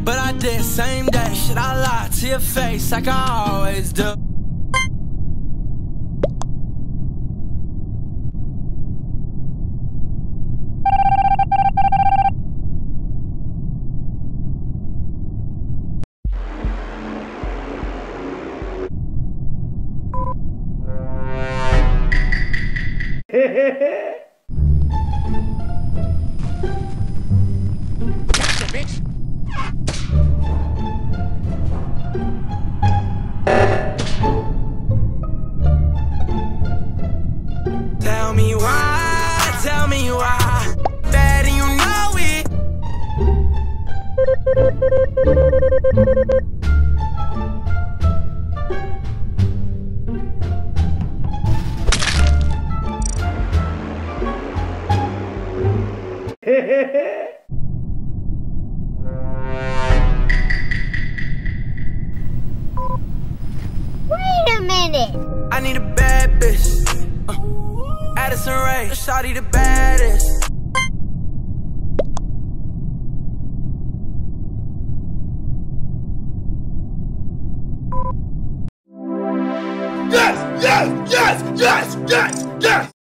but I did same day. Shit, I lied to your face like I always do. Gotcha, bitch. Tell me why, bad and you know it. Wait a minute. I need a bad bitch. Addison Ray, shawty the baddest. Yes, yes, yes, yes, yes, yes.